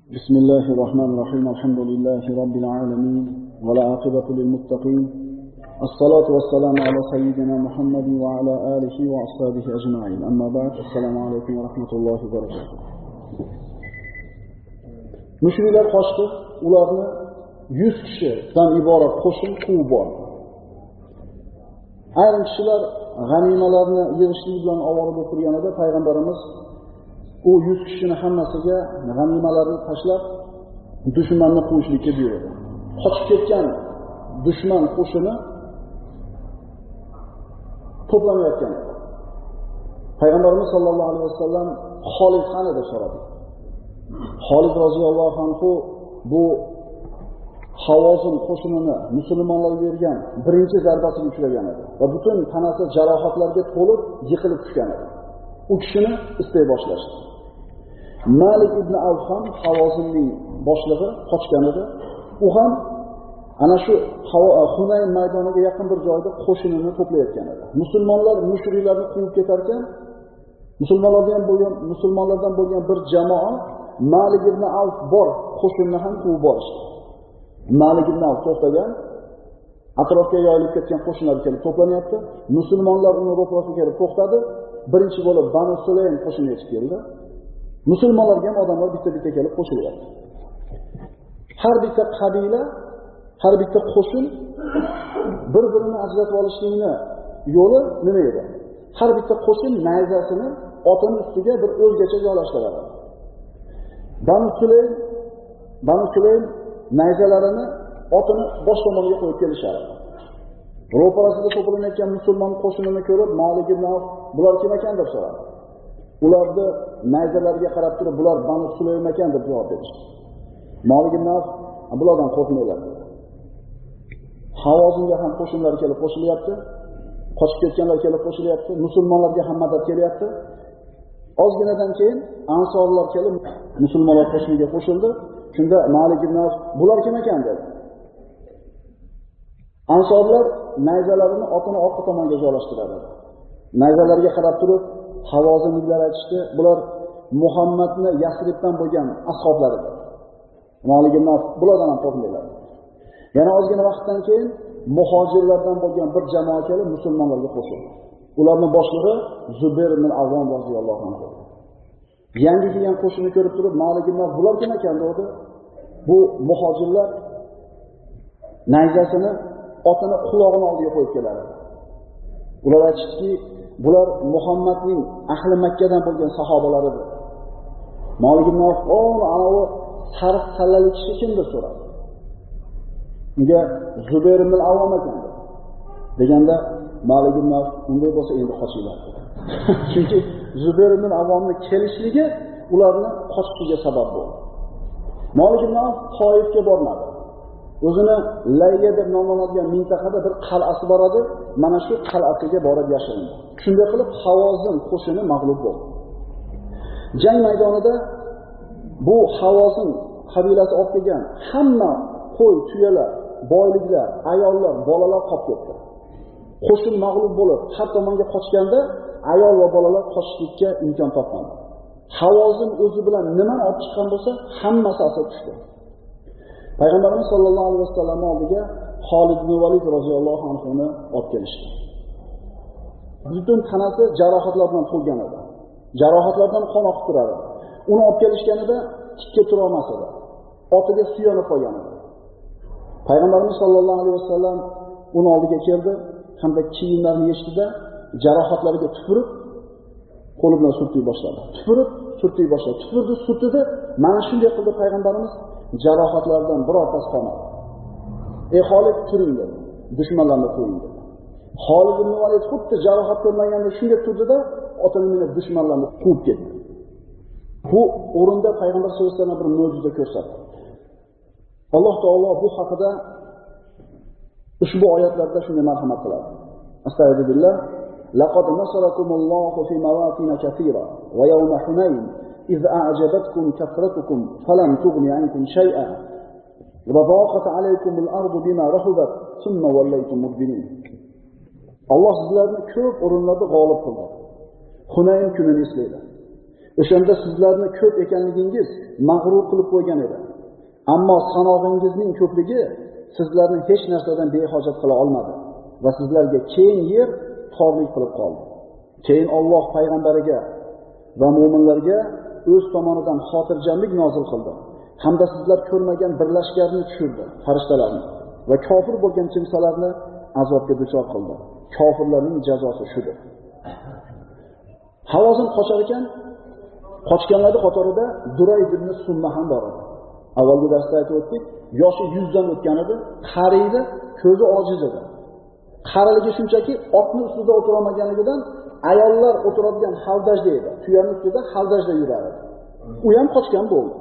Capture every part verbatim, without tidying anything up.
بسم الله الرحمن الرحيم الحمد لله رب العالمين والعاقبة للمتقين الصلاة والسلام على سيدنا محمد وعلى آله وأصحابه أجمعين أما بعد السلام عليكم ورحمة الله وبركاته. Müşrikler qochdi, ularni yuz kishidan iborat qo'shin quvib bordi. Ayrim kishilar g'animalarni yig'ishlik bilan ovora bo'lib turganida payg'ambarimiz u yuz kishini hammasiga g'animalarni tashlab dushmanni quvishlikka buyurdi. Qochib ketgan dushman qo'shini to'planayotgan edi. Payg'ambarimiz sollallohu alayhi vasallam Xolid qani deb so'radi. Xolid roziyallohu anhu bu Havozin qo'shinini musulmonlarga bergan birinchi zarbasiga uchragan edi va butun tanasi jarohatlarga to'lib yiqilib tushgan edi. U kishini istay boshlashdi. Malik ibn Avf ham Havozinning boshlig'i qochgan edi. U ham ana shu Hunayn maydoniga yaqin bir joyda qo'shinini to'playotgan edi. Musulmonlar mushriklarni quvib ketar ekan, musulmonlardan bo'lgan musulmonlardan bo'lgan bir jamoa Malik ibn Avf bor qo'shinni ham quvib borishdi. Malik ibn Avf to'xtagan, atrofga yoyilib ketgan qo'shinlar kelib to'planyapti. Musulmonlar uni ro'parasiga kelib to'xtadi. Birinchi bo'lib Banu Sulaym qo'shini yetib keldi. Musulmonlarga ham odamlar bitta-bitta kelib qo'shilyapti. Har bitta qabila, har bitta qo'shin bir-birini ajratib olishlikni yo'li nima edi? Har bitta qo'shin nayzasini otini ustiga bir o'zgacha joylashtiradi. Banu Sulaym, Banu Sulaym nayzalarini otini bosh tomoniga qo'yib kelishardi. Ro'parasida to'planayotgan musulmon qo'shinini ko'rib, Malik ibn Avf bular kim ekan deb so'radi. Ularni nayzalariga qarab turib, bular Banu Sulaym ekan deb javob berdi. Malik ibn Avf bulardan qo'rqmanglar dedi. Havozinga ham qo'shinlar kelib qo'shilyapti. Qochib ketganlar kelib qo'shilyapti. Musulmonlarga ham madad kelyapti. Ozginadan keyin ansorlar kelib musulmonlar qo'shiniga qo'shildi. Shunda Malik ibn Avf bular kim ekan dedi. Ansorlar nayzalarini otini orqa tomonga joylashtiradi. Nayzalarga qarab turib, Havozinliklar aytishdi, bular Muhammadni Yasribdan bo'lgan ashablaridir. Malik ibn Avf bulardan ham qo'rqmanglar. Yana ozgina vaqtdan keyin muhojirlardan bo'lgan bir jamoa kelib musulmonlarga qo'shildi. Ularning boshlig'i Zubayr ibn Avvom roziyallohu anhu. Yangi kelgan qo'shinni ko'rib turib, Malik ibn Avf bular kim ekan dedi. Bu muhojirlar nayzasini otini qulog'ini oldiga qo'yib keladi. Ular aytishdiki, bular Muhammadning ahli Makkadan bo'lgan sahobalaridir. Malik ibn Avf "O, anavi sariq sallali kishi kim?" deb so'radi. Unga Zubayr ibn Avvom ekan deganda Malik ibn Avf unday bo'lsa endi qochinglar. Chunki Zubayr ibn Avvomning kelishligi ularni qochishiga sabab bo'ldi. Malik ibn Avf Toifga bormadi. O'zini Layya deb nomlanadigan mintaqada bir qal'asi bor edi. Mana shu qal'asiga borib yashirindi. Shunday qilib Havozin qo'shini mag'lub bo'ldi. Jang maydonida bu Havozin qabilasi olib kelgan hamma qo'y, tuyalar, boyliklar, ayollar, bolalar qolib ketdi. Qo'shin mag'lub bo'lib, har tomonga qochganda ayol va bolalar qochishlikka imkon topmadi. Havozin o'zi bilan nimani olib chiqqan bo'lsa, hammasi asir tushdi. Payg'ambarimiz sollallohu alayhi vasallam oldiga Xolid ibn Valid roziyallohu anhu ni olib kelishdi. Butun tanasi jarohatlar bilan to'lgan edi. Jarohatlardan qon oqib turardi. Uni olib kelishganida tikka tura olmas edi. Otiga suyanib qo'ygan edi. Payg'ambarimiz sollallohu alayhi vasallam uni oldiga keldi, hamda kiyimlarini yechdida jarohatlariga tupurib qo'li bilan surtiy boshladi. Tupurib surtiy boshladi. Tupurdi, surtdi. Mana shunday qildi payg'ambarimiz, jarohatlardan birortasi qolmadi. Ey Xolid, turing dedi. Dushmanlarni qo'ying dedi. Xolid ibn Valid xuddi jarohat ko'rmaganda shunga turdi-da, otini minib dushmanlarni quvib ketdi. Bu o'rinda payg'ambar sollallohu alayhi vasallam bir mo'jiza ko'rsatdi. Alloh taolo bu haqida ushbu oyatlarda shunday marhamat qiladi. Astagfirullah. Laqad nasarakumullohu fi mawatin kathira va yawma Hunayn iz a'jabatkum kathratukum falam tughni ankum shay'an wa daqat alaykumul ardu bima rahabat thumma wallaytum mudbirin. Alloh sizlarni ko'p o'rinlarda g'olib qildi. Hunayn kunini eslaydi. O'shanda sizlarni ko'p ekanligingiz mag'rur qilib qo'ygan edi. Ammo sanog'ingizning ko'pligi sizlarni hech narsadan behojat qila olmadi va sizlarga keng yer torlik qilib qoldi. Keyin Alloh payg'ambariga va mu'minlarga o'z tomonidan xotirjamlik nozil qildi. Hamda sizlar ko'rmagan birlashganlarni tushirdi, farishtalarni va kofir bo'lgan kimsalarni azobga duchor qildi. Kofirlarning jazosi shudir. Havozin qochar ekan, qochganlarning qatorida Duray ibn Summa ham bor edi. Avvalgi darsda aytib o'tdik, yoshi yuzdan o'tgan edi, qariydi, ko'zi ojiz edi. Qariligi shunchaki otning ustida o'tira olmaganidan ayollar o'tiradigan haldajda edi. Tuyaning ustida haldajda yurardi. U ham qochgan bo'ldi.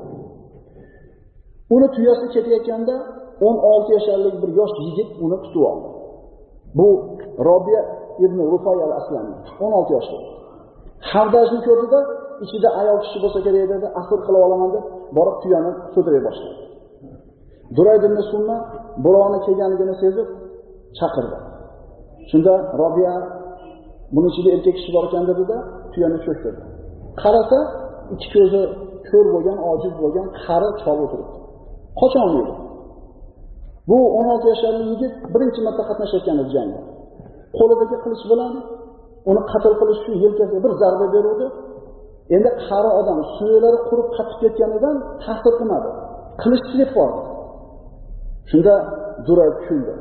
Uni tuyasi ketayotganda o'n olti yoshlik bir yosh yigit uni tutib oldi. Bu Robiya ibn Rufay al-Aslami, o'n olti yoshli. Haldajni ko'rdida, ichida ayol kishi bo'lsa kerak dedi, asr qilib olaman deb borib tuyani so'diray boshladi. Durayd ibn Summa birovni kelganligini sezib chaqirdi. Shunda Robiya buning ichida erkak kishi bor ekan dedi-da, tuyani cho'ktirdi. Qarasa, ikki ko'zi ko'r bo'lgan, ojiz bo'lgan qari chol o'tiribdi. Qocha olmaydi. Bu o'n olti yoshli yigit birinchi marta qatnashayotgan edi jangda. Qo'lidagi qilich bilan uni qatl qilish uchun yelkasiga bir zarba berdi. Endi qari odam suyaklari qurib qatib ketganidan ta'sir qilmadi. Qilich silib qoldi. Shunda Duray kuldi.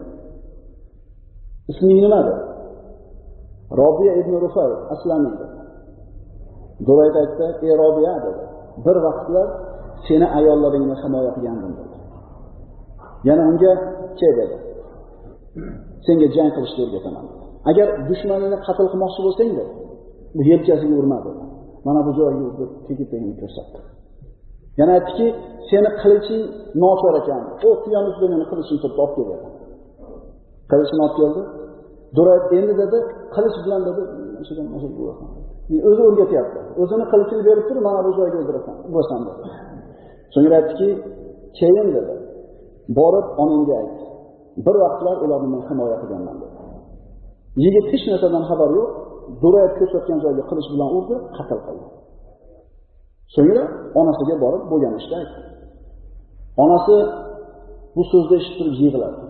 Isming nima dedi? Robiya ibn Rufay Aslami dedi. Duray aytdi, "Ey Robiya" dedi. "Bir vaqtlar seni ayollaringni himoya qilgandim" dedi. Yana unga "Ke" dedi. "Senga jang qilishni o'rgataman. Agar dushmaningni qatl qilmoqchi bo'lsang dedi, bu yelkasiga urma dedi. Mana bu joyga urib tegib-tegib ko'rsatdi. Yana aytdiki, "Seni qiliching nochor ekan. O tuyani ustida meni qilichimni turib olib keldi." Qilichni olib keldi. Duray endi dedi, qilich bilan dedi, "Shundan o'zim bo'laman." Men o'zi o'rgatyapti. O'zini qilichini berib turib, mana bu joyga o'ldirasan, bo'lsam dedi. So'ngra aytdiki, "Keyin dedi, borib onangga ayt. Bir vaqtlar ularni men himoya qilganman" dedi. Yigit hech narsadan xabar yo'q, Duray ko'rsatgan joyga qilich bilan urdi, qatl qildi. So'ngra onasiga borib bo'lgan ishni aytdi. Onasi bu so'zni eshitib turib yig'ladi.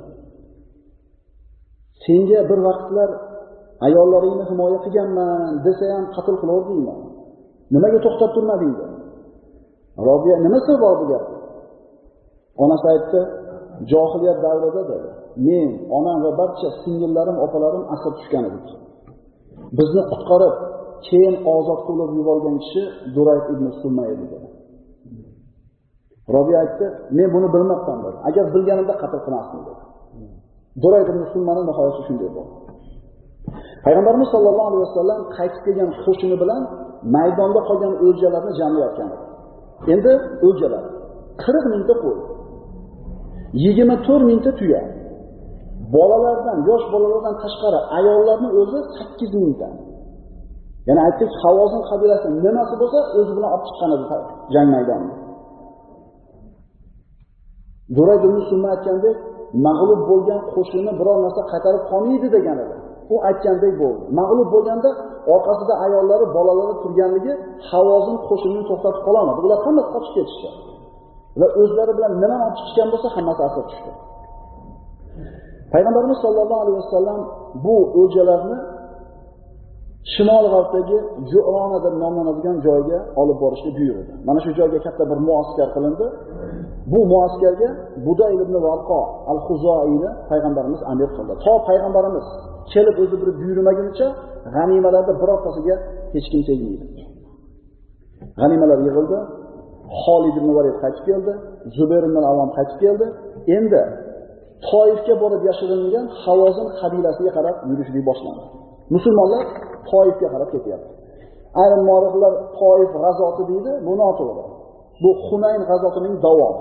"Senga bir vaqtlar ayollaringni himoya qilganman desa ham qatl qilardingmi? Nimaga to'xtab turmading?" dedi. Robiya "Nima sir bor bu gapda?" Onasi aytdi, "Johiliyat davrida dedi, men, onam va barcha singillarim, opalarim asir tushgan edik. Bizni qutqarib, keyin ozod qilib yuborgan kishi Duray ibn Summa edi" dedi. Robiya aytdi, "Men buni bilmasam dedi. Agar bilganimda qatl qilmasdim" dedi. Duray ibn Summaning nihoyasi shunday bo'ldi. Payg'ambarimiz sollallohu alayhi vasallam qaytib kelgan qo'shini bilan maydonda qolgan o'ljalarni jamlayotgan edi. Endi o'ljalar qirq mingta qo'y, yigirma to'rt mingta tuya, bolalardan, yosh bolalardan tashqari ayollarning o'zi sakkiz mingta. Ya'ni aytdik, Havozin qabilasi nimasi bo'lsa, o'zi bilan olib chiqqan edi jang maydoniga. Duray ibn Summa aytgandek, mag'lub bo'lgan qo'shinni biror narsa qaytarib qolmaydi degan edi. U aytgandek bo'ldi. Mag'lub bo'lganda orqasida ayollari, bolalari turganligi Havozin qo'shinini to'xtatib qola olmadi. Ular hammasi qochib ketishdi. Va o'zlari bilan nima olib chiqishgan bo'lsa, hammasi asir tushdi. Payg'ambarimiz sollallohu alayhi vasallam bu o'ljalarni shimol g'arbdagi Ju'rona deb nomlanadigan joyga olib borishni buyurdi. Mana shu joyga katta bir muaskar qilindi. Bu muaskarga Buday ibn Varqo al-Xuzoiyni payg'ambarimiz amir qildi. To payg'ambarimiz kelib o'zi bir buyurmagunicha g'animalarda birortasiga hech kim tegmaydi. G'animalar yig'ildi. Xolid ibn Valid qaytib keldi, Zubayr ibn Avvam qaytib keldi. Endi Toifga borib yashiringan Havozin qabilasiga qarab yurishlik boshlandi. Musulmonlar Toifga qarab ketyapti. Ayrim muarrixlar Toif g'azoti deydi, bu noto'g'ri. Bu Hunayn g'azotining davomi.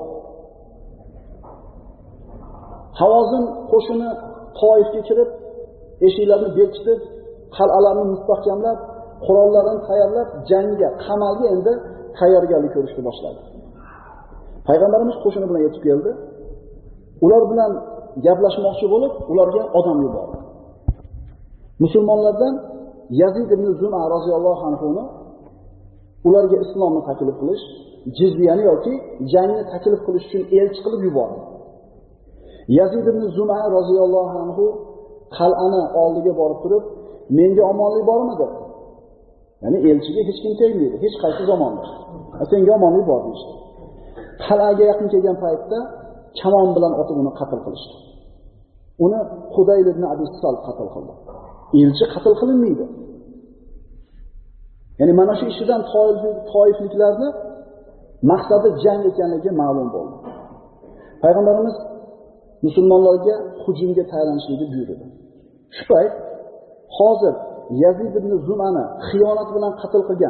Havozin qo'shini Toifga kirib, eshiklarni berkitib, qal'alarni mustahkamlab, qurollarini tayyorlab, jangga, qamalga endi tayyorgarlik ko'rishni boshladi. Payg'ambarimiz qo'shini bilan yetib keldi. Ular bilan gaplashmoqchi bo'lib, ularga odam yubordi. Musulmonlardan Yazid ibn Zuma roziyallohu anhu ularga islomni taklif qilish, jizyani yoki jangni taklif qilish uchun elchi qilib yubordi. Yazid ibn Zuma roziyallohu anhu qal'ani oldiga borib turib, menga omonlik bormi dedi. Ya'ni elchiga hech kim tegmaydi, hech qaysi zamonda. Senga omonlik bor deydi. Qal'aga yaqin kelgan paytda kamon bilan otib uni qatl qilishdi. Uni Hudayl ibn Abi Sal qatl qildi. Elchi qatl qilinmaydi. Ya'ni mana shu ishidan toifliklarni maqsadi jang ekanligi ma'lum bo'ldi. Payg'ambarimiz musulmonlarga hujumga tayyorlanishni buyurdi. Shu payt hozir Yazid ibn Zumani xiyonat bilan qatl qilgan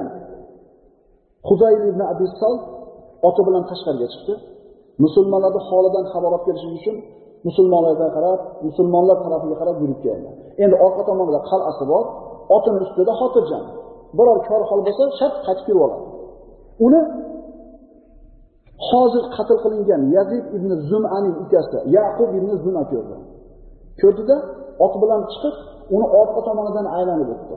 Hudayl ibn Abi Sal oti bilan tashqariga chiqdi. Musulmonlarning holidan xabar olib kelish uchun musulmonlarga qarab, musulmonlar tarafiga qarab yurib keldi. Endi orqa tomonda qal'asi bor, otining ustida xotirjam. Biror kor hol bo'lsa, shart qaytib kirib oladi. Uni hozir qatl qilingan Yazid ibn Zum'aning ukasi Yaqub ibn Zum'a ko'rdi. Ko'rdida ot bilan chiqib, uni orqa tomonidan aylanib o'tdi.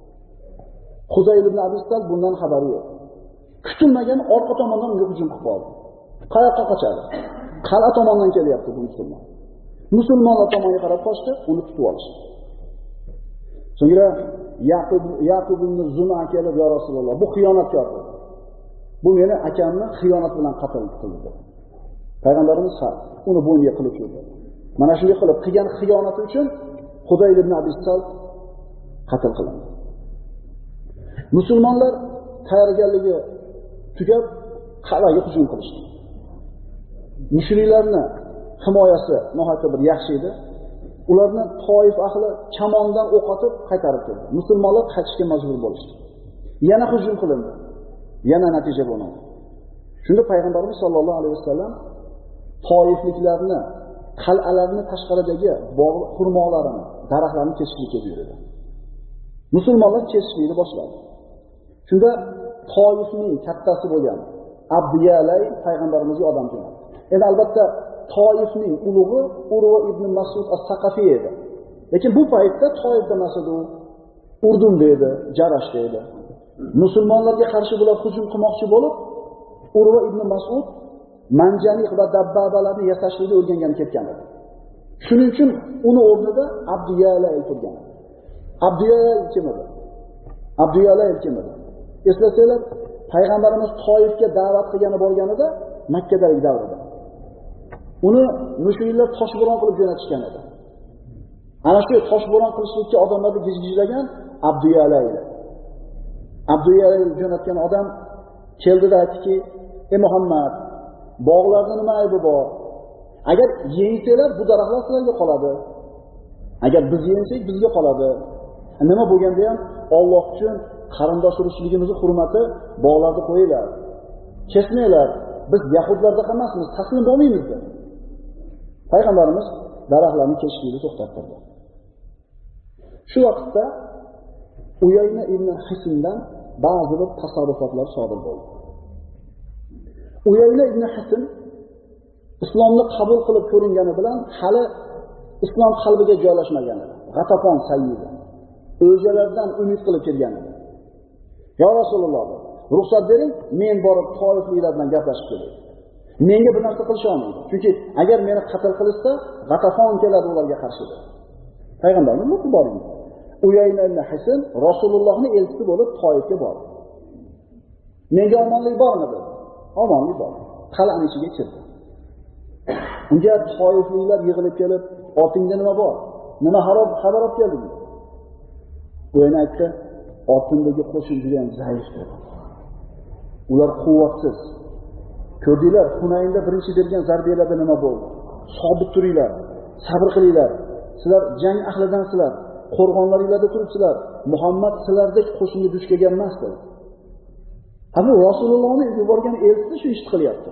Hudayl ibn Abi Sal bundan xabari yo'q. Kutilmagan orqa tomondan unga hujum qilib qoldi. Qayoqqa qochadi? Qal'a tomondan kelyapti bu musulmon. Musulmonlar tomoniga qarab qochdi, uni tutib olishdi. So'ngra Yaqub Yaqub ibn Zum'a kelib, "Ya Rasululloh, bu xiyonatkor. Bu meni akamni xiyonat bilan qatl qildi." Payg'ambarimiz ha, uni bo'yniga qilib qo'ydi. Mana shunday qilib qilgan xiyonati uchun Hudayl ibn Abi Sal qatl qilindi. Musulmonlar tayyorgarligi tugab qal'aga hujum qilishdi. Mushriklarni himoyasi nihoyatda bir yaxshi edi. Ularni Toif ahli kamondan o'q otib qaytarib keldi. Musulmonlar qaytishga majbur bo'lishdi. Yana hujum qilindi. Yana natija bo'lmadi. Shunda payg'ambarimiz sollallohu alayhi vasallam Toifliklarni, qal'alarni tashqaridagi bog' xurmolarini, daraxtlarni kesishga buyurdi. Musulmonlar kesishni boshladi. Shunda Toifning kattasi bo'lgan Abdiyalay payg'ambarimizga odam jo'natdi. Endi albatta Toifning ulug'i Urva ibn Mas'ud as-Saqafi edi. Lekin bu paytda Toifda mas'ud Urdunda edi, Jarashda edi. Musulmonlarga qarshi bular hujum qilmoqchi bo'lib, Urva ibn Mas'ud manjaniq va dabbabalarni yasashni o'rgangan ketgan edi. Shuning uchun uni o'rnida Abdiyalay turgan. Abdiyalay kim edi? Abdiyalay kim edi? Eslasanglar, payg'ambarimiz Toifga da'vat qilgani borganida Makkadagi davrida. Uni mushriklar toshbo'ron qilib jo'natishgan edi. Ana shu toshbo'ron qilishlikka odamlarni gijgijlagan Abdiyalay. Abdiyalay jo'natgan odam keldida aytdiki, "Ey Muhammad, bog'larda nima aybi bor? Agar yeysanglar bu daraxtlar sizlarga qoladi. Agar biz yeysak bizga qoladi. Nima bo'lganda ham Alloh uchun qarindosh urug'chiligimizning hurmati bog'larda qo'yinglar. Kesmanglar. Biz yahudlarda emasmiz, taslim bo'lmaymiz" dedi. Payg'ambarimiz daraxtlarni kesishni to'xtattirdi. Shu vaqtda Uyayna ibn Hisndan ba'zi bir tasarrufotlar sodir bo'ldi. Uyayna ibn Hisn islomni qabul qilib ko'ringani bilan hali islom qalbiga joylashmagan edi. G'atafon sayyidi o'ljalardan umid qilib kelgan edi. "Ya Rasululloh, ruxsat bering, men borib Toifliklar bilan gaplashib kelay. Menga bir narsa qilisha olmaydi. Chunki agar meni qatl qilsa, G'atafon keladi ularga qarshi." Payg'ambarimiz nima boring? Uyayna ibn Hisn Rasulullohning elchisi bo'lib Toifga bordi. "Menga omonlik bormi?" dedi. "Omonlik bor." Qal'aning ichiga kirdi. Unga Toifliklar yig'ilib kelib, "Otingda nima bor? Nima harob xabar olib kelding?" Uyayna aytdi, "Otimdagi qo'shin juda ham zaif dedi. Ular quvvatsiz. Ko'rdinglar, Hunaynda birinchi bergan zarbalarda nima bo'ldi? Sobit turinglar, sabr qilinglar. Sizlar jang ahlidansizlar, qo'rg'onlaringlarda turibsizlar. Muhammad sizlardek qo'shinga duch kelgan emas" dedi. Abu Rasulullohning yuborgan elchisi shu ishni qilyapti.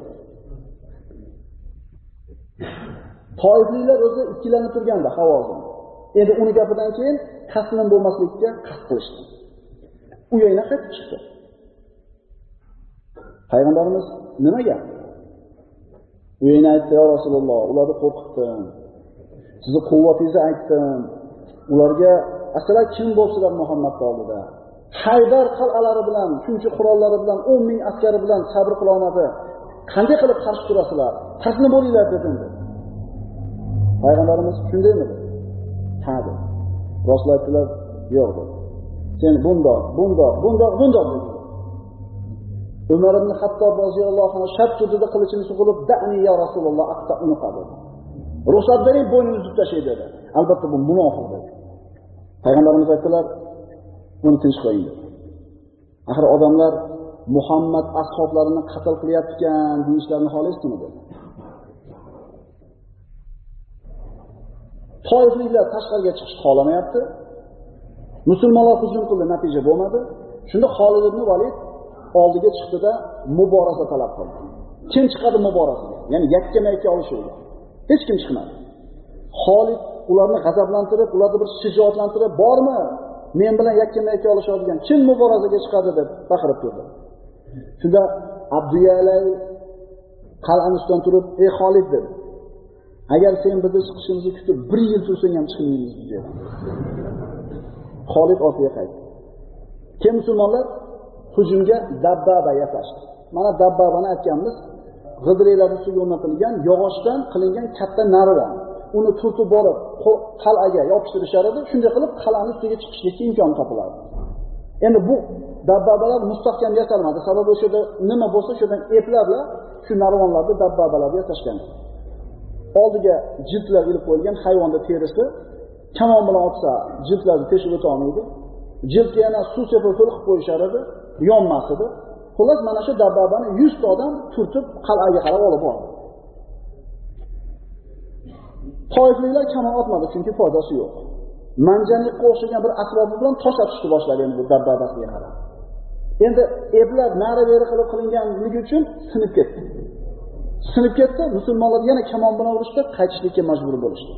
Toifliklar o'zi ikkilanib turganda Havozin. Endi uni gapidan keyin taslim bo'lmaslikka qasd qilishdi. Uyayna qaytib chiqdi. Payg'ambarimiz nimaga? Uyayna aytdi, "Ya Rasululloh, ularni qo'rqitdim. Sizni quvvatingizni aytdim. Ularga aslan kim bo'lsalar Muhammad oldida Haydar qal'alari bilan, shuncha qurollari bilan, o'n ming askari bilan sabr qila olmadi. Qanday qilib qarshi turasizlar? Taslim bo'linglar dedi. Payg'ambarimiz shundaymi dedi? Ha dedi. Rasululloh aytdilar, yo'q dedi. Sen bundoq, bundoq, bundoq, bundoq dedi. Umar ibn Hattob roziyallohu anhu shart turdida qilichini sug'urib, "Da'ni ya Rasululloh, aqta unuqa" dedi. Ruxsat bering, bo'ynini uzib tashlay dedi. Albatta bu munofiq dedi. Payg'ambarimiz aytdilar, "Uni tinch qo'ying" dedi. Axir odamlar Muhammad ashoblarini qatl qilyapti-kan, deyishlarini xohlaysizmi dedi. Toifliklar tashqariga chiqish xohlamayapti. Musulmonlar hujum qildi, natija bo'lmadi. Shunda Xolid ibn Valid oldiga chiqdi-da muboraza talab qildi. Kim chiqadi muborazaga? Ya'ni yakkama-yakka olishga. Hech kim chiqmadi. Xolid ularni g'azablantirib, ularni bir shijoatlantirib, "Bormi? Men bilan yakkama-yakka olishadigan kim muborazaga chiqadi?" deb baqirib turdi. Shunda Abduyalay qal'ani ustidan turib, "Ey Xolid" dedi. "Agar sen bizni chiqishimizni kutib bir yil tursang ham chiqmaymiz" dedi. Xolid ortiga qaytdi. Kim musulmonlar hujumga dabbaba yasashdi. Mana dabbabani aytganmiz, g'idreylar ustiga o'rnatilgan yog'ochdan qilingan katta narvon. Uni turtib borib qal'aga yopishtirishar edi. Shunday qilib qal'ani ustiga chiqishga imkon topilardi. Endi bu dabbabalar mustahkam yasalmadi. Sababi o'shada nima bo'lsa, shundan eplablar shu narvonlarni dabbabalarga yasashgan. Oldiga jildlar ilib qo'yilgan hayvonda terisi, kamon bilan otsa jildlarni teshib o'ta olmaydi. Jildga yana suv sepib qilib qo'yishar edi, yonmas edi. Xullas mana shu dabbabani yuz ta odam turtib qal'aga qarab olib bordi. Toifliklar kamon otmadi, chunki foydasi yo'q. Manjanikqa o'xshagan bir asbobi bilan tosh otishni boshladi endi bu dabbabasiga qarab. Endi eplar nari-beri qilib qilinganligi uchun sinib ketdi. Sinib ketdi, musulmonlar yana kamon bilan urishdi, qaytishlikka majbur bo'lishdi.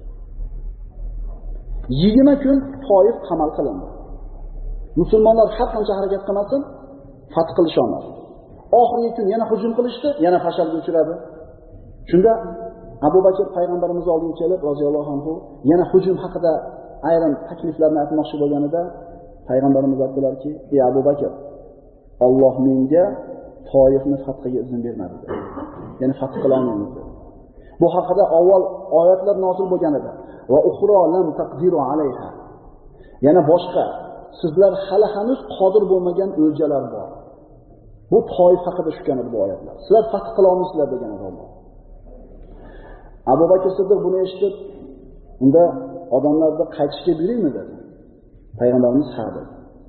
yigirma kun Toif qamal qilindi. Musulmonlar har qancha harakat qilmasin, fath qilisha olmadi. Oxirgi kun yana hujum qilishdi, yana fashalga uchradi. Shunda Abu Bakr payg'ambarimiz oldiga kelib, roziyallohu anhu, yana hujum haqida ayrim takliflarni aytmoqchi bo'lganida, payg'ambarimiz aytdilarki, "Ey Abu Bakr, Alloh menga Toifni fathiga izn bermadi." Ya'ni fath qila olmaymiz. Bu haqida avval oyatlar nozil bo'lgan edi. Va ukhra lam taqdiru alayha. Yana boshqa sizlar hali hanuz qodir bo'lmagan o'ljalar bor. Bu Toif haqida tushgan edi bu oyatlar. Sizlar fath qila olmaysizlar degan Alloh. Abu Bakr Siddiq buni eshitib, unda odamlarni qaytishga buyuraymi dedi. Payg'ambarimiz ha dedi.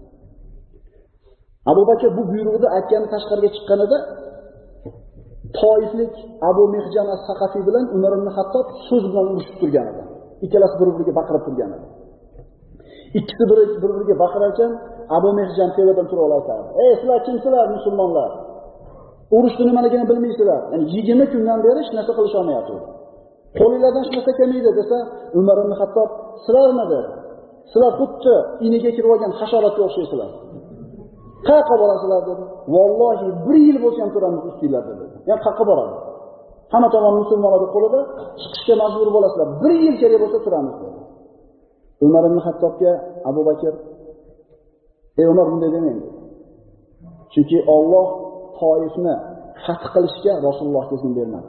Abu Bakr bu buyruqni aytgani tashqariga chiqqanida Toiflik Abu Mihjan as-Saqafi bilan Umar ibn Hattob so'z bilan urushib turgan edi. Ikkalasi bir-biriga baqirib turgan edi. Ikkisi bir-biriga baqirarkan, Abu Mihjan tevadan turib olayotdi. "Ey sizlar kimsizlar musulmonlar? Urushni nimaligini bilmaysizlar. Ya'ni yigirma kundan beri hech narsa qilisha olmayapti. Qo'lingizdan hech narsa kelmaydi" desa, Umar ibn Hattob "Sizlarmi?" dedi. "Sizlar xuddi iniga kirib olgan hasharotga o'xshaysizlar. Qayerga borasizlar?" dedi. "Vallohi bir yil bo'lsa ham turamiz ustinglarda" dedi. "Yani qayerga boradi? Hamma tomon musulmonlarning qo'lida, chiqishga majbur bo'lasizlar. Bir yil kerak bo'lsa turamiz" dedi. Umar ibn Hattobga Abu Bakr, "Ey Umar, bunday demang" dedi. Chunki Alloh Toifni fath qilishga Rasulullohga izn bermadi.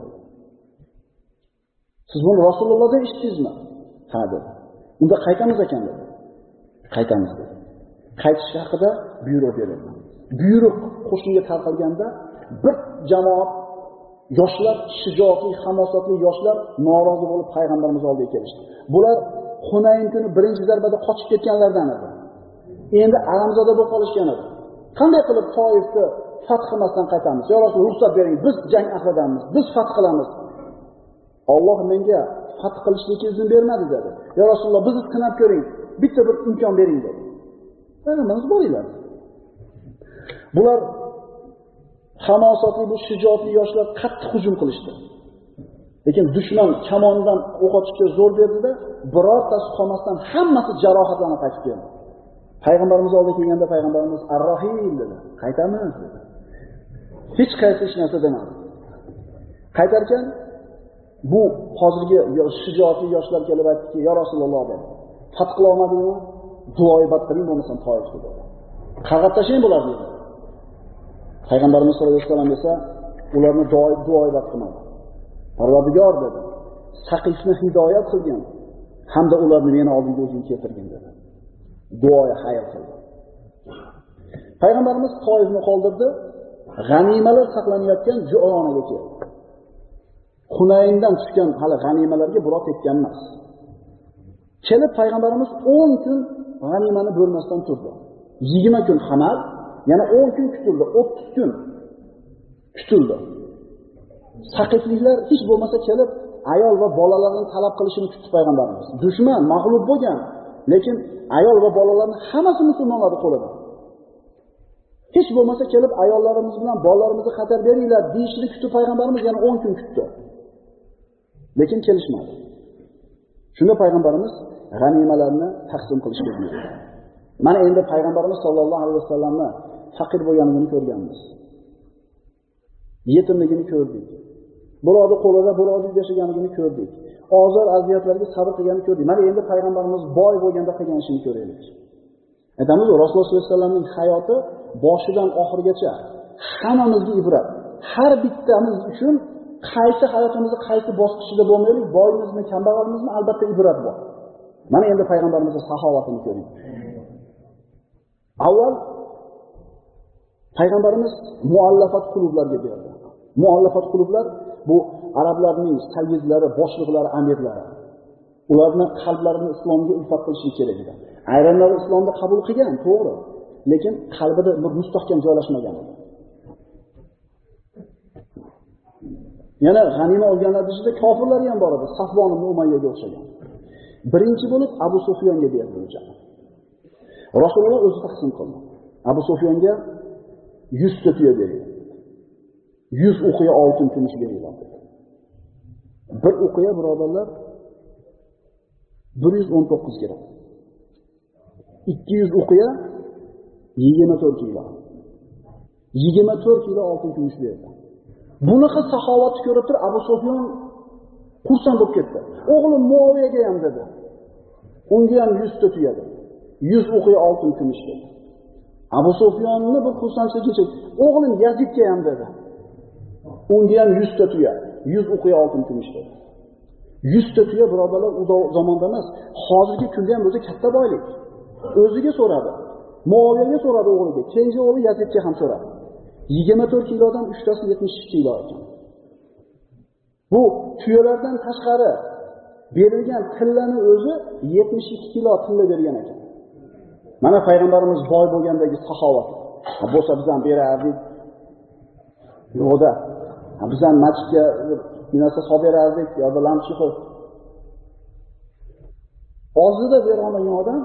"Siz buni Rasulullohdan eshitdingizmi?" "Ha" dedi. "Unda qaytamiz ekan" dedi. "Qaytamiz" dedi. Qaytish haqida buyruq berildi. Buyruq qo'shinga tarqalganda bir jamoat yoshlar, shijoatli, hamosatli yoshlar norozi bo'lib payg'ambarimiz oldiga kelishdi. Bular Hunayn kuni birinchi zarbada qochib ketganlardan edi. Endi aramzoda bo'lib qolishgan edi. Qanday qilib Toifni fath qilmasdan qaytamiz? "Ya Rasululloh, ruxsat bering, biz jang ahlidanmiz, biz fath qilamiz." "Alloh menga fath qilishlikka izn bermadi" dedi. "Ya Rasululloh, bizni sinab ko'ring, bitta bir imkon bering" dedi. Payg'ambarimiz boringlar. Bular hamosatli, bu shijoatli yoshlar qattiq hujum qilishdi. Lekin dushman kamonidan o'q otishga zo'r berdi-da, birortasi qolmasdan hammasi jarohatlanib qaytib keldi. Payg'ambarimiz oldiga kelganda payg'ambarimiz "Ar-Rahim" dedi. "Qaytamiz" dedi. Hech qaysi hech narsa demadi. Qaytarkan bu hozirgi shijoatli yoshlar kelib aytdiki, "Ya Rasululloh" dedi. "Fath qila olmadingmi? Duo ibodat qiling, bo'lmasam Toifga" dedi. qarg'ab tashlang bularni. Payg'ambarimiz sollallohu alayhi vasallam esa ularni duo ibad qilmadi. Parvardigor dedi, Saqifni hidoyat qilgan hamda ularni meni oldimga o'zing keltirgin dedi. Duoya xayr qildi. Payg'ambarimiz Toifni qoldirdi, g'animalar saqlanayotgan Ju'onaga keldi. Hunayndan tushgan hali g'animalarga biror tekkan emas. Kelib payg'ambarimiz o'n kun g'animani bo'lmasdan turdi. yigirma kun hamal, yana o'n kun kutildi, o'ttiz kun kutildi. Saqifliklar hech bo'lmasa kelib ayol va bolalarni talab qilishini kutdi payg'ambarimiz. Dushman mag'lub bo'lgan, lekin ayol va bolalarning hammasi musulmonlarning qo'lida. Hech bo'lmasa kelib ayollarimiz bilan bolalarimizni xatar beringlar deyishni kutdi payg'ambarimiz, yana o'n kun kutdi. Lekin kelishmadi. Shunda payg'ambarimiz g'animalarni taqsim qilishga buyurdi. Mana endi payg'ambarimiz sollallohu alayhi vasallamni faqir bo'lganligini ko'rganmiz. Yetimligini ko'rdik. Birovning qo'lida birovning yashaganligini ko'rdik. Ozor aziyatlarga sabr qilganini ko'rdik. Mana endi payg'ambarimiz boy bo'lganda qilgan ishini ko'raylik. Aytamiz, Rasululloh sollallohu alayhi vasallamning hayoti boshidan oxirigacha hammamizga ibrat. Har bittamiz uchun qaysi hayotimizni qaysi bosqichida bo'lmaylik, boymizmi, kambag'almizmi, albatta ibrat bor. Mana endi payg'ambarimizning saxovatini ko'ring. Avval payg'ambarimiz muallafat klublarga berdi. Muallafat klublar bu arablarning sayyidlari, boshliqlari, amirlari. Ularni qalblarini islomga ulfat qilishi kerak edi. Ayrimlar islomni qabul qilgan, to'g'ri, lekin qalbida bir mustahkam joylashmagan edi. Yana g'anima olganlar ichida kofirlar ham bor edi, Safvon ibn Umayyaga o'xshagan. Birinchi bo'lib Abu Sufyonga berdi o'sha. Rasululloh o'zi taqsim qildi. Abu Sufyonga yuz ta tuya berdi. yuz uqiya oltin kumush beriladi. Bir uqiya birodarlar bir yuz o'n to'qqiz gram. ikki yuz uqiya yigirma to'rt kilo. yigirma to'rt kilo oltin kumush berdi. Bunaqa saxovatni ko'rib turib Abu Sufyon xursand bo'lib ketdi. O'g'lim Muaviyaga ham dedi. Unga ham yuz ta tuya dedi. yuz uqiya oltin kumush dedi. Abu Sufyonni bir xursandchiligi chekdi. O'g'lim Yazidga ham dedi. Unga ham yuz ta tuya, yuz uqiya oltin kumush dedi. yuz ta tuya birodarlar u zamonda emas, hozirgi kunda ham o'zi katta boylik. O'ziga so'radi. Muaviyaga so'radi o'g'liga, kenja o'g'li Yazidga ham so'radi. yigirma to'rt kilodan uchtasi yetmish ikki kilo ekan. Bu tuyalardan tashqari berilgan tillani o'zi yetmish ikki kilo tilla bergan ekan. Mana payg'ambarimiz boy bo'lgandagi saxovat. Bo'lsa biz ham berardik. Yo'qda. Biz ham masjidga bir narsa solib berardik, yoki lamchi qo'yib. Ozida berolmagan odam,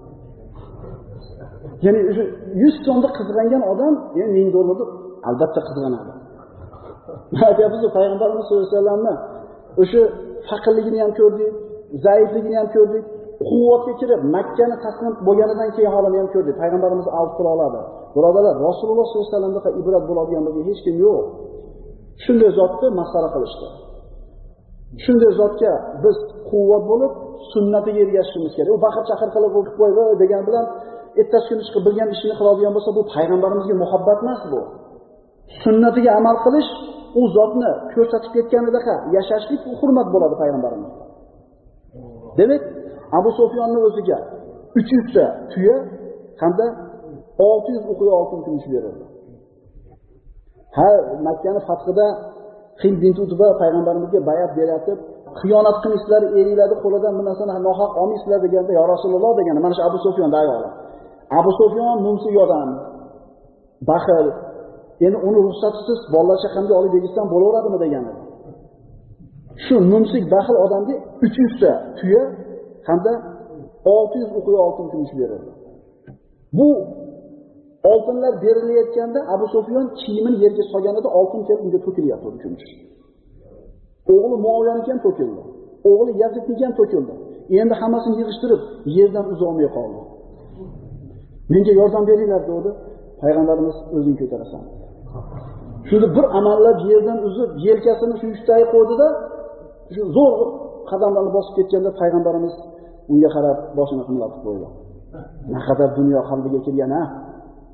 ya'ni o'sha yuz so'mda qizg'angan odam, ya'ni ming dollarni albatta qizg'anadi. Aytyapmiz, payg'ambarimiz sollallohu alayhi vasallamni o'sha faqirligini ham ko'rdik, zaifligini ham ko'rdik. Quvvatga kirib Makkani taslim bo'lganidan keyin holini ham ko'rdik. Payg'ambarimiz avf qila oladi. Birodalar, Rasululloh sollallohu alayhi vasallamga ibrat bo'ladigan bo'lgan hech kim yo'q. Shunday zotni masxara qilishdi. Shunday zotga biz quvvat bo'lib, sunnatiga ergashishimiz kerak. U baqir chaqir qilib o'qib qo'ydi degan bilan ertasi kuni chiqib bilgan ishini qiladigan bo'lsa, bu payg'ambarimizga muhabbat emas bu. Sunnatiga amal qilish, u zotni ko'rsatib ketganidaqa yashashlik u hurmat bo'ladi payg'ambarimizga. Demak, Abu Sufyonning o'ziga uch yuz ta tuya hamda olti yuz uqiya oltin kumush berildi. Ha, Makkani fathida Hind bint Utba payg'ambarimizga bayat beratib, xiyonat qilishlar, eringlarni qo'lidan bu narsani nohaq olmaysizlar deganda, "Ya Rasululloh" degani mana shu Abu Sufyon ayoli. Abu Sufyon mumsik odam, baxil. Endi uni ruxsatsiz bolalar chaqamga olib begisdan bo'laveradimi degani. Shu mumsik baxil odamga uch yuz ta tuya hamda olti yuz uqiya oltin kumush berildi. Bu oltinlar berilayotganda Abu Sufyon kiyimini yerga solganida oltin kelib unga to'kilyapti kumush. O'g'li Muaviyaniki ham to'kildi. O'g'li Yazidniki ham to'kildi. Endi hammasini yig'ishtirib yerdan uzolmay qoldi. Menga yordam beringlar dedi. Payg'ambarimiz o'zing ko'tarasan. Shunda bir amallab yerdan uzib, yelkasini shu uchtaga qo'ydi-da, shu zo'r qadamlarni bosib ketganda payg'ambarimiz unga qarab boshini qimlatib qo'ydi. Naqadar dunyo qalbiga kelgan-a?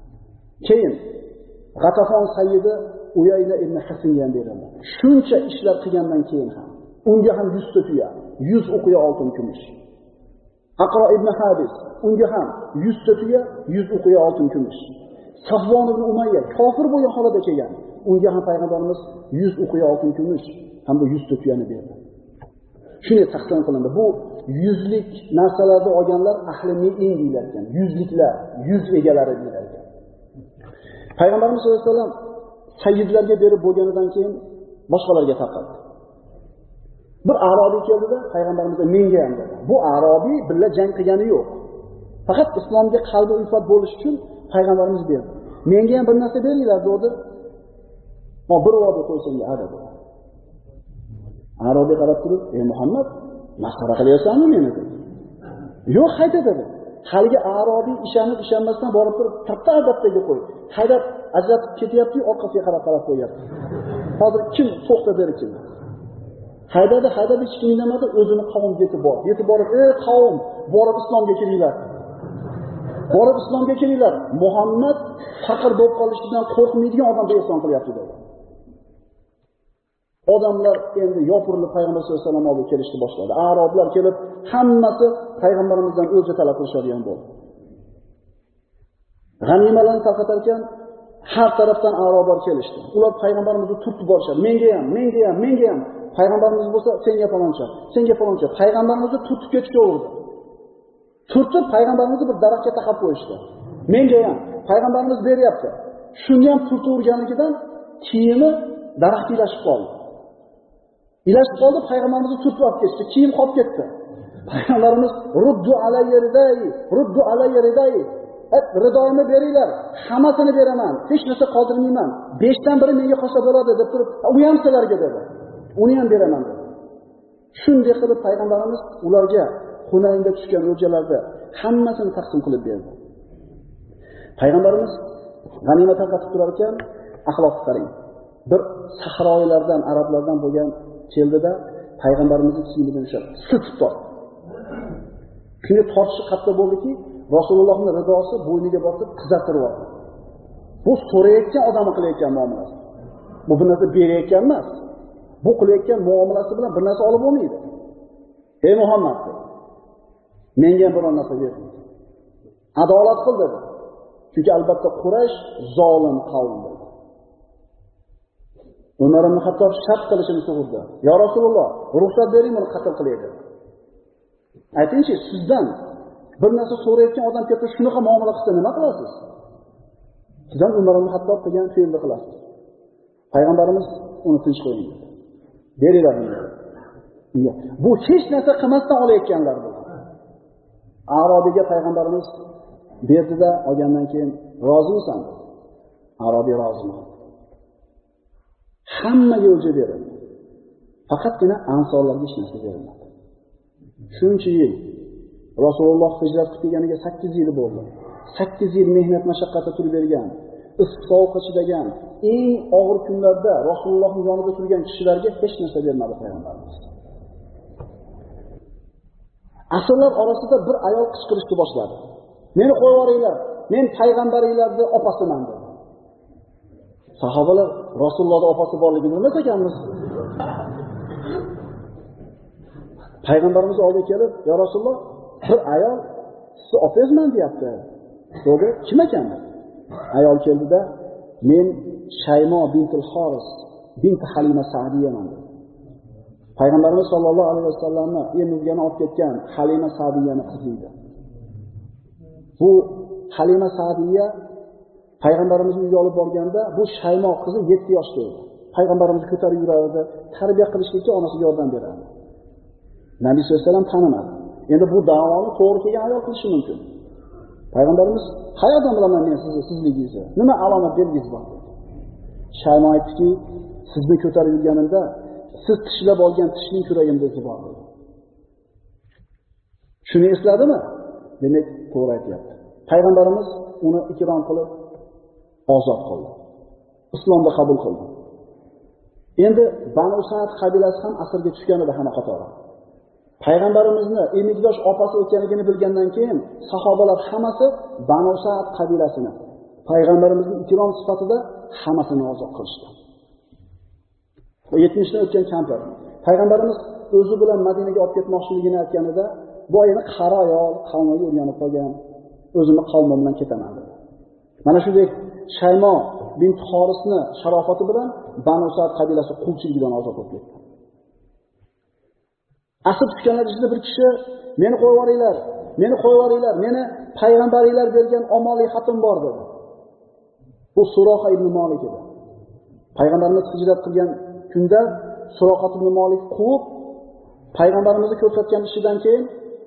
Keyin G'atafon sayyidi Uyayna ibn Hisnga ham berildi. Shuncha ishlar qilgandan keyin ham unga ham yuz tuya, yuz uqiya oltin kumush. Aqro ibn Habis unga ham yuz tuya, yuz uqiya oltin kumush. Safvon ibn Umayya kofir bo'lgan holada kelgan. Unga ham payg'ambarimiz yuz uqiya oltin kumush hamda yuz tuyani berdi. Shunday taqsim qilindi. Bu yuzlik narsalarni olganlar ahli me'in deyilgan. Yuzliklar, yuz egalari deyilgan. Payg'ambarimiz sollallohu alayhi vasallam sayyidlarga berib bo'lganidan keyin boshqalarga tarqatdi. Bir arobiy keldida payg'ambarimizga menga ham dedi. Bu arobiy billa jang qilgani yo'q. Faqat islomga qalbi ulfat bo'lish uchun payg'ambarimiz berdi. Menga ham bir narsa beringlar dedi. Ma bir va'da qo'ysangga ada dedi. Arobiy qarab turib, "Ey Muhammad, masxara qilyapsanmi meni?" dedi. "Yo'q, qayta" dedi. Haligi arobiy ishonib ishonmasdan borib turib, katta adabdagi qo'y. Haydab ajratib ketyapti, orqasiga qarab qarab qo'yapti. Hozir kim to'xta berkin? Haydadi, haydadi hech kim indamadi, o'zini qavmga yetib bor. Yetib borib, "Ey qavm, borib islomga kelinglar." Borib islomga kelinglar. Muhammad faqir bo'lib qolishidan qo'rqmaydigan odamga islom qilyapti dedi. Odamlar endi yopirilib payg'ambar sollallohu alayhi vasallam oldiga kelishni boshladi. Arablar kelib, hammasi payg'ambarimizdan o'lja talab qilishadigan bo'ldi. G'animalarni tarqatar ekan, har tarafdan arablar kelishdi. Ular payg'ambarimizni turtib borishadi. Menga ham, menga ham, menga ham. Payg'ambarimiz bo'lsa, senga faloncha, senga faloncha. Payg'ambarimizni turtib ketishaverdi. Turtib payg'ambarimizni bir daraxtga taqab qo'yishdi. Menga ham payg'ambarimiz beryapti. Shuni ham turtaverganligidan kiyimi daraxtga ilashib qoldi. Ilashib qoldi, payg'ambarimizni turtib olib ketdi. Kiyim qolib ketdi. Payg'ambarimiz ruddu alayya ridai, ruddu alayya ridai. Ridoyimni beringlar, hammasini beraman, hech narsa qoldirmayman. beshdan biri menga qolsa bo'ladi deb turib, u ham sizlarga dedi. Uni ham beraman dedi. Shunday qilib payg'ambarimiz ularga Hunaynda tushgan o'ljalarni hammasini taqsim qilib berdi. Payg'ambarimiz g'animat tarqatib turar ekan, axloqni qarang. Bir sahroylardan, arablardan bo'lgan keldida payg'ambarimizning kiyimidan ushlab siltib tortdi. Shuni tortishi qattiq bo'ldiki, Rasulullohning ridosi bo'yniga bosib qizartirib oldi. Bu so'rayotgan odam qilayotgan muomalasi. Bu bir narsa berayotgan emas. Bu qilayotgan muomalasi bilan bir narsa olib bo'lmaydi. Ey Muhammad, menga biror narsa berdi. Adolat qil dedi. Chunki albatta Quraysh zolim qavm bo'ldi. Umar ibn Hattob shart qilishini so'radi. "Ya Rasululloh, ruxsat bering, buni qatl qilaylik." Aytingchi, sizdan bir narsa so'rayotgan odam kelsa, shunaqa muomala qilsa nima qilasiz? Sizdan Umar ibn Hattob qilgan fe'lni qilasiz. Payg'ambarimiz uni tinch qo'ying dedi. Beringlar menga. Bu hech narsa qilmasdan olayotganlar bu. Arabiyga payg'ambarimiz berdida, olgandan keyin rozimisan? Arabiy rozimi. Hammaga o'lja berildi. Faqatgina ansorlarga hech narsa berilmadi. Shuncha yil Rasululloh hijrat qilib kelganiga sakkiz yil bo'ldi. sakkiz yil mehnat mashaqqatda turib bergan, issiq sovuq ichidagan, eng og'ir kunlarda Rasulullohning yonida turgan kishilarga hech narsa bermadi payg'ambarimiz. Asrlar orasida bir ayol qichqirishni boshladi. "Meni qo'yib yuboringlar, men payg'ambaringlarning opasiman" dedi. Sahobalar Rasulullohning opasi borligini bilmas ekanmiz. Payg'ambarimiz oldiga kelib, "Ya Rasululloh, bir ayol sizni opangizman deyapti." Dedi, "Kim ekan?" Ayol keldida, "Men Shaymo bintul Haris, bint Halima Sa'diyaman" dedi. Payg'ambarimiz sollallohu alayhi vasallamni emizgani olib ketgan Halima Sa'diyani qizi edi. Bu Halima Sa'diya payg'ambarimizni uyga olib borganda, bu Shaymo qizi yetti yoshda edi. Payg'ambarimizni ko'tarib yurardi, tarbiya qilishlikka onasiga yordam berardi. Nabiy sollallohu alayhi vasallam tanimadi. Endi bu da'voni to'g'ri kelgan ayol qilishi mumkin. Payg'ambarimiz, "Qayerdan bilaman men sizni sizligingizni? Nima alomat belgingiz bor?" dedi. Shaymo aytdiki, "Sizni ko'tarib yurganimda siz tishlab olgan tishning kuragimda izi bor" dedi. Shuni esladimi? Demak, to'g'ri aytyapti. Payg'ambarimiz uni ikrom qilib ozod qildi. Islomni qabul qildi. Endi Banu Sa'd qabilasi ham asrga tushgan edi hamma qatori. Payg'ambarimizni emigdosh opasi ekanligini bilgandan keyin sahobalar hammasi Banu Sa'd qabilasini payg'ambarimizning ikrom sifatida hammasini ozod qilishdi. yetmishdan o'tgan kampir payg'ambarimiz o'zi bilan Madinaga olib ketmoqchiligini aytganida, bu ayni qari ayol qavmiga o'rganib qolgan, o'zimni qavmim bilan ketaman dedi. Mana shunday Shaymo bint Xorisni sharofati bilan Banu Sa'd qabilasi qulchiligidan ozod bo'lib ketdi. Asl tushganlar ichida bir kishi meni qo'yib yuboringlar, meni qo'yib yuboringlar, meni payg'ambaringlar bergan omonlik xatim bor dedi. Bu Suroqa ibn Malik edi. Payg'ambarimiz hijrat qilgan kunda Suroqa ibn Malik quvib, payg'ambarimizni ko'rsatgan ishidan keyin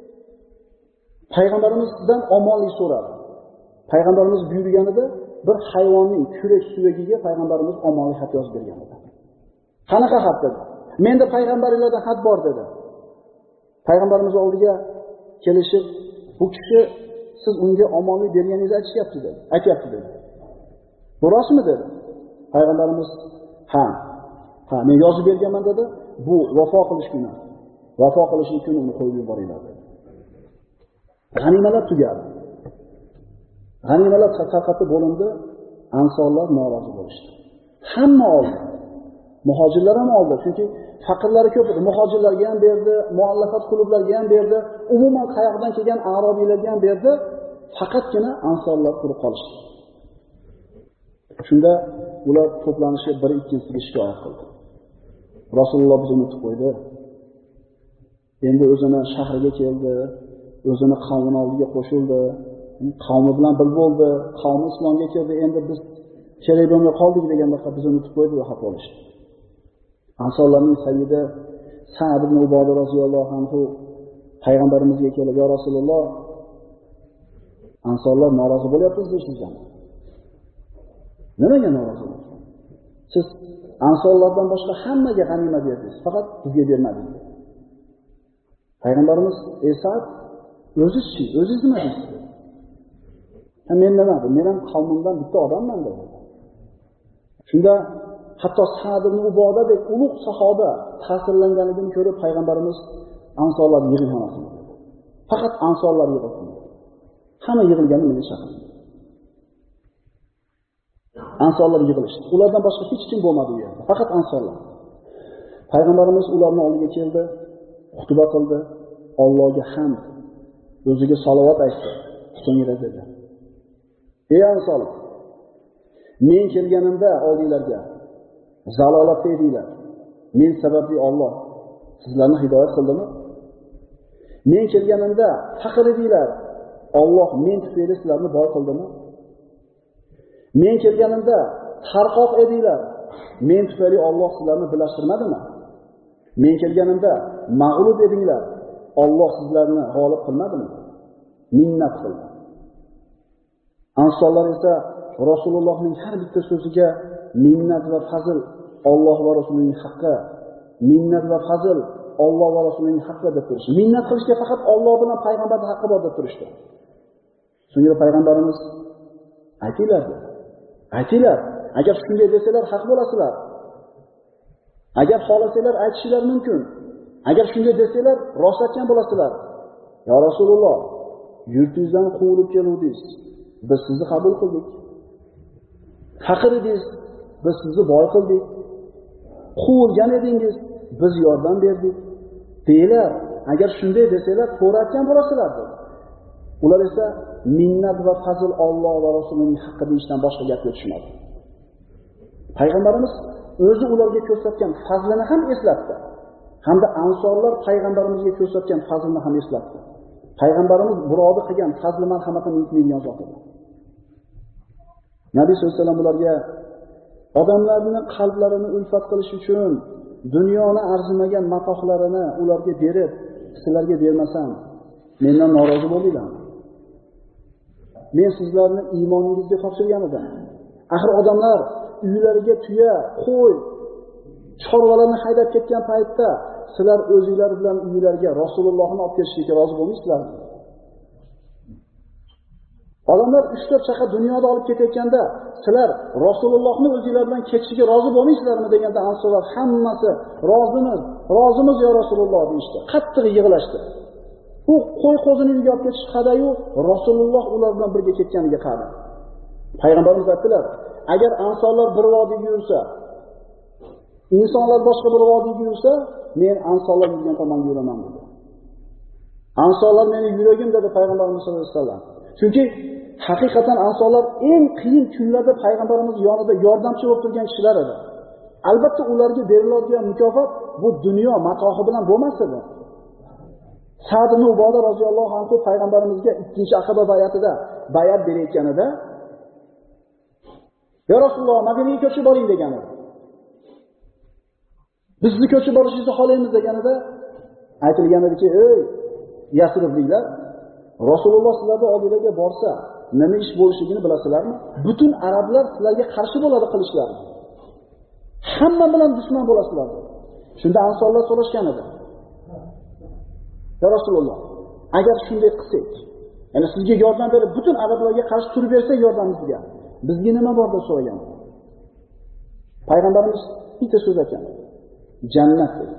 payg'ambarimizdan omonlik so'radi. Payg'ambarimiz buyurganida bir hayvonning kurak suyagiga payg'ambarimiz omonlik xat yozib bergan edi. Qanaqa xat dedi? Menda payg'ambarlardan xat bor dedi. Payg'ambarimiz oldiga kelishib, bu kishi siz unga omonlik berganingizni aytishyapti dedi. Aytyapti dedi. Bu rostmi dedi? Payg'ambarimiz ha, ha men yozib berganman dedi. Bu vafo qilish kuni. Vafo qilish uchun uni qo'yib yuboringlar dedi. G'animalar tugadi. G'animalar tarqatib bo'lindi, ansorlar norozi bo'lishdi. Hamma oldi. Muhojirlar ham oldi, chunki faqirlari ko'p edi. Muhojirlarga ham berdi, muallafat klublarga ham berdi, umuman qayoqdan kelgan arabiylarga ham berdi. Faqatgina ansorlar turib qolishdi. Shunda ular to'planishib bir ikkinchisiga shikoyat qildi. Rasululloh bizni unutib qo'ydi. Endi o'zini shahriga keldi, o'zini qavmining oldiga qo'shildi, qavmi bilan bir bo'ldi, qavmi islomga kirdi, endi biz kerak bo'lmay qoldik deganda bizni unutib qo'ydi va xafa bo'lishdi. Ansorlarning sayyidi Sa'd ibn Uboda roziyallohu anhu payg'ambarimizga kelib, "Ya Rasululloh, ansorlar norozi bo'lyapti sizdan." Nimaga norozi bo'lyapsiz? Siz ansorlardan boshqa hammaga g'animat berdingiz, faqat bizga bermadingiz. Payg'ambarimiz "Ey Sa'd, o'zizchi, o'zingiz nima deysiz?" "Ha, men nima? Men ham qavmimdan bitta odamman" dedi. Shunda hatto Sa'd ibn Ubodadek ulug' sahoba ta'sirlanganligini ko'rib payg'ambarimiz ansorlar yig'ilmasini dedi. Faqat ansorlar yig'ilsin. Hamma yig'ilgani meni chaqirdi. Ansorlar yig'ilishdi. Ulardan boshqa hech kim bo'lmadi u yerda. Faqat ansorlar. Payg'ambarimiz ularning oldiga keldi, xutba qildi, Allohga hamd, o'ziga salovat aytdi. So'ngra dedi: "Ey ansorlar, men kelganimda oldinglarga zalolatda edinglar. Men sababli Alloh sizlarni hidoyat qildimi? Men kelganimda faqir edinglar. Alloh men tufayli sizlarni boy qildimi? Men kelganimda tarqoq edinglar. Men tufayli Alloh sizlarni birlashtirmadimi? Men kelganimda mag'lub edinglar. Alloh sizlarni g'olib qilmadimi?" Minnat qildi. Ansorlar esa Rasulullohning har bitta so'ziga minnat va fazl Alloh va Rasulining haqqi, minnat va fazl Alloh va Rasulining haqqi deb turishdi. Minnat qilishga faqat Alloh bilan payg'ambarning haqqi bor deb turishdi. So'ngra payg'ambarimiz aytinglar dedi. Aytinglar, agar shunday desalar haq bo'lasizlar. Agar xohlasanglar aytishingiz mumkin. Agar shunday desalar rost aytgan bo'lasizlar. Ya Rasululloh, yurtingizdan quvilib keldingiz. Biz sizni qabul qildik. Faqir edingiz, biz sizni boy qildik. Quvilgan edingiz, biz yordam berdik. Deylar, agar shunday desalar to'g'ri aytgan bo'lasizlar dedi. Ular esa minnat va fazl Alloh va Rasulining haqqi deyishdan boshqa gap yetishmadi. Payg'ambarimiz o'zi ularga ko'rsatgan fazlini ham eslatdi. Hamda ansorlar payg'ambarimizga ko'rsatgan fazlni ham eslatdi. Payg'ambarimiz birovga qilgan fazl marhamatini unutmaydigan zot edi. Nabiy sollallohu alayhi vasallam ularga odamlarning qalblarini ulfat qilish uchun dunyoni arzimagan matohlarini ularga berib, sizlarga bermasam, mendan norozi bo'linglar. Men sizlarni iymoningizga topshirgan edim. Axir odamlar uylariga tuya, qo'y, chorvalarni haydab ketgan paytda sizlar o'zingizlar bilan uylarga Rasulullohni olib kelishga rozi bo'lmaysizlarmi? Odamlar uch to'rt chaqa dunyoda olib ketayotganda sizlar Rasulullohni o'zingizlar bilan ketishiga rozi bo'lmaysizlarmi deganda ansorlar hammasi rozimiz, rozimiz ya Rasululloh deyishdi. Qattiq yig'lashdi. U qo'y qo'zini uyga olib ketish qadayu Rasululloh ular bilan birga ketganiga qaradi. Payg'ambarimiz aytdilar, agar ansonlar bir vodiyga yursa, insonlar boshqa bir vodiyga yursa, men ansonlar yurgan tomonga yuraman dedi. Ansonlar meni yuragim dedi Payg'ambarimiz sollallohu alayhi vasallam. Chunki haqiqatan ansonlar eng qiyin kunlarda Payg'ambarimiz yonida yordamchi bo'lib turgan kishilar edi. Albatta ularga beriladigan mukofot bu dunyo matohi bilan bo'lmas edi. Sa'd ibn Uboda roziyallohu anhu Payg'ambarimizga ikkinchi Aqaba bay'atida bay'at berayotganida, "Ya Rasululloh, Madinaga ko'chib boring" degan edi. Bizni ko'chib borishingizni xohlaymiz deganida aytilgan ediki, "Ey Yasribliklar, Rasululloh sizlarga oldingizga borsa, nima ish bo'lishligini bilasizlarmi? Butun arablar sizlarga qarshi bo'ladi qilishlari. Hamma bilan dushman bo'lasizlar." Shunda ansonlar so'rashgan edi. "Ya Rasululloh, agar shunday qilsak, ya'ni sizga yordam berib butun arablarga qarshi turib bersak yordamingizga, bizga nima bor?" deb so'ragan. Payg'ambarimiz bitta so'z aytgan. Jannat dedi.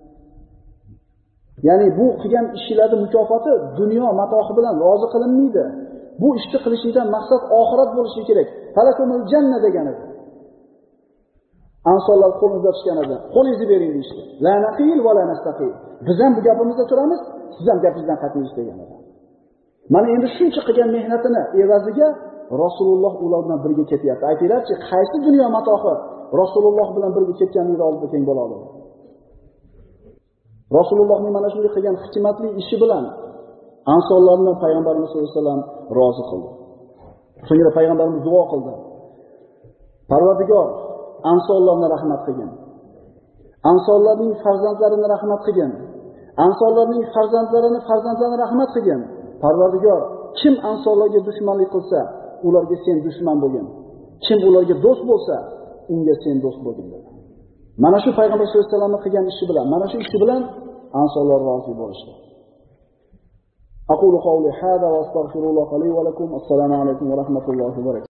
Ya'ni bu qilgan ishlarning mukofoti dunyo matohi bilan rozi qilinmaydi. Bu ishni qilishingdan maqsad oxirat bo'lishi kerak. Falakumul janna degan edi. Ansonlar qo'l uzatishgan edi. Qo'lingizni bering deyishdi. La naqil va la nastaqil. Biz ham bu gapimizda turamiz, siz ham gapingizdan qatnaysiz degan edi. Mana endi shuncha qilgan mehnatini evaziga Rasululloh ular bilan birga ketyapti. Aytinglarchi, qaysi dunyo matohi Rasululloh bilan birga ketganligida oldida teng bo'la oladi? Rasulullohning mana shunday qilgan hikmatli ishi bilan ansonlarni Payg'ambarimiz sollallohu alayhi vasallam rozi qildi. So'ngra Payg'ambarimiz duo qildi. Parvardigor, ansonlarni rahmat qilgin. Ansonlarning farzandlarini rahmat qilgin. Ansonlarning farzandlarini farzandlarini rahmat qilgin. Parvardigor, kim ansonlarga dushmanlik qilsa, ularga sen dushman bo'lgin. Kim ularga do'st bo'lsa, unga sen do'st bo'lgin dedi. Mana shu Payg'ambar sollallohu alayhi vasallamning qilgan ishi bilan, mana shu ishi bilan ansonlar rozi bo'lishdi. Aqulu qawli hada va astaghfirulloha li va lakum. Assalomu alaykum va rahmatullohi va barakatuh.